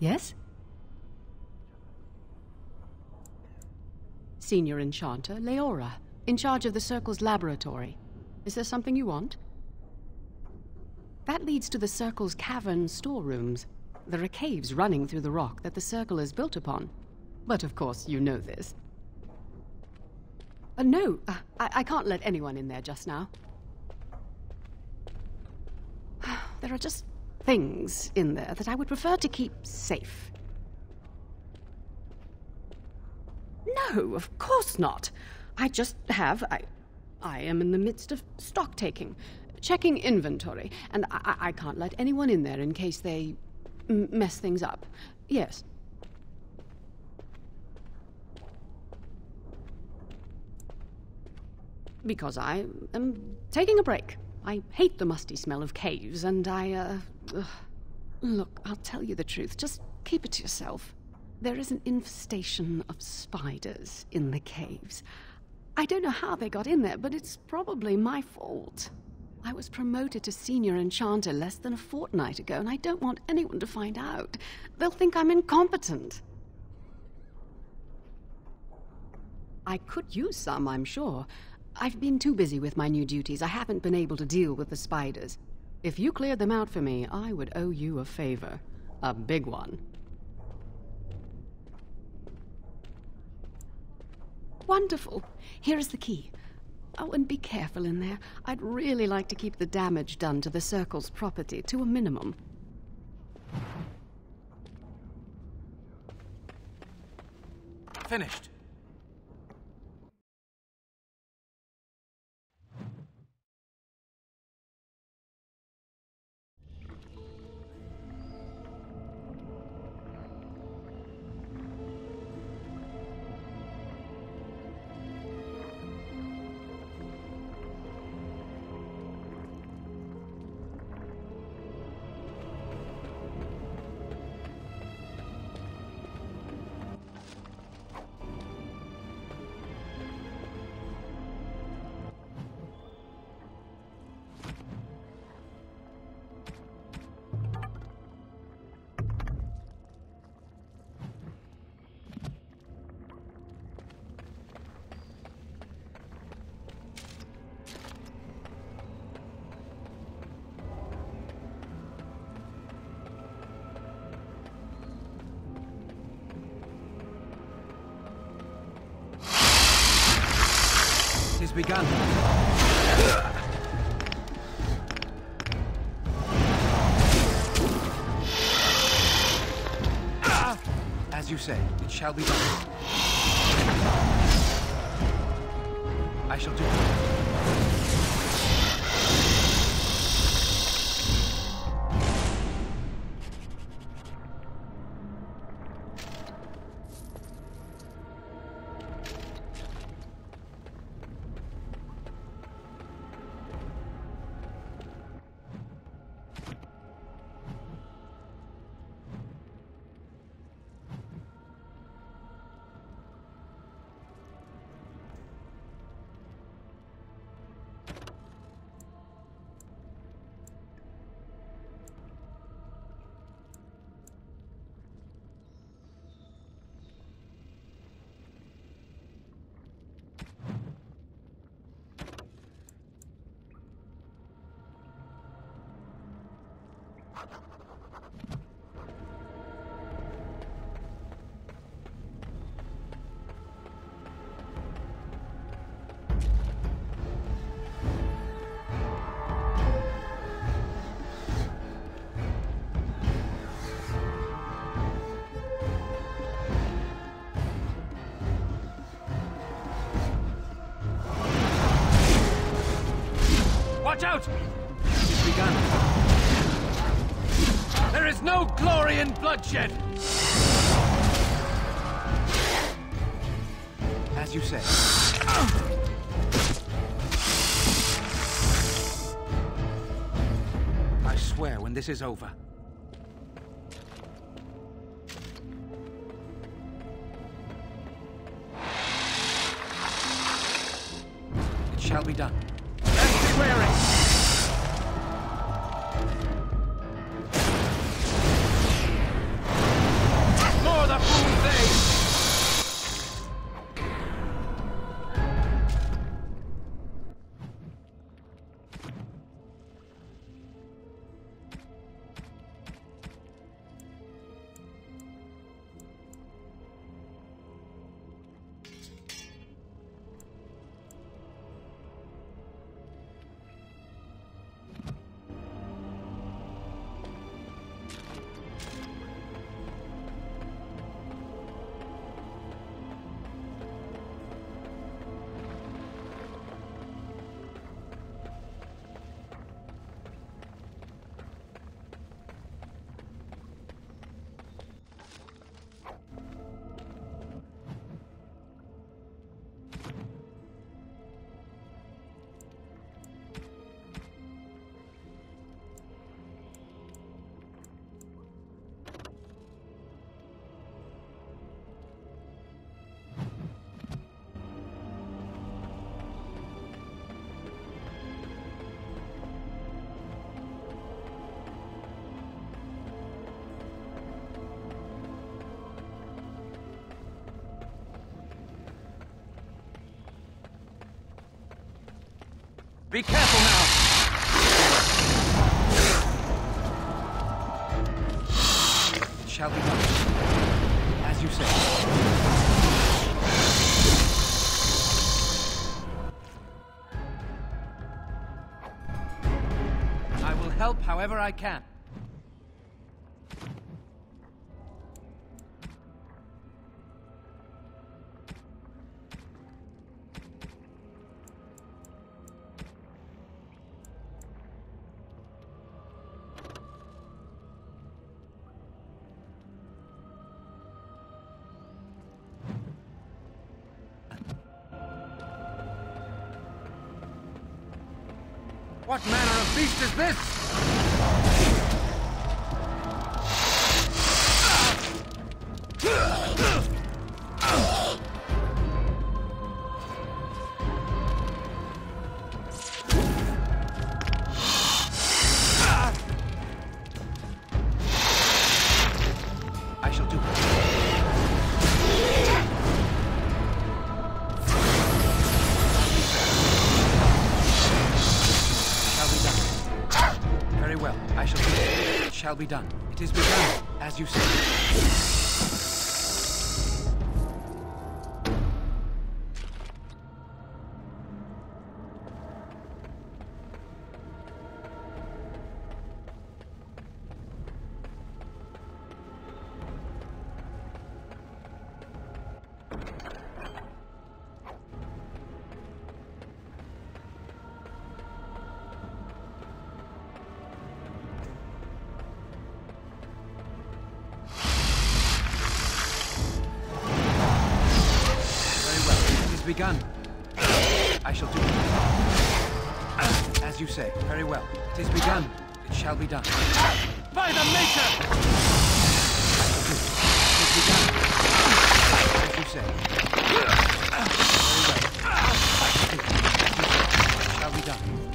Yes? Senior Enchanter, Leora, in charge of the Circle's laboratory. Is there something you want? That leads to the Circle's cavern storerooms. There are caves running through the rock that the Circle is built upon. But of course, you know this. No, I can't let anyone in there just now. There are just things in there that I would prefer to keep safe. No, of course not. I am in the midst of stock taking, checking inventory, and I can't let anyone in there in case they mess things up. Yes. Because I am taking a break. I hate the musty smell of caves, and Look, I'll tell you the truth. Just keep it to yourself. There is an infestation of spiders in the caves. I don't know how they got in there, but it's probably my fault. I was promoted to Senior Enchanter less than a fortnight ago, and I don't want anyone to find out. They'll think I'm incompetent. I could use some, I'm sure. I've been too busy with my new duties. I haven't been able to deal with the spiders. If you cleared them out for me, I would owe you a favor. A big one. Wonderful. Here is the key. Oh, and be careful in there. I'd really like to keep the damage done to the Circle's property to a minimum. Finished. Has begun. As you say, it shall be done. I shall do it. Watch out! It's begun. There is no glory in bloodshed! As you say. I swear when this is over. It shall be done. Swearing. Be careful now! It shall be done. As you say. I will help however I can. What manner of beast is this? I shall do it. Very well. I shall do it. It shall be done. It is begun, as you say. Begun. I shall do it. As you say. Very well. It is begun. It shall be done. By the Maker! It is begun. As you say. Very well. It shall be done.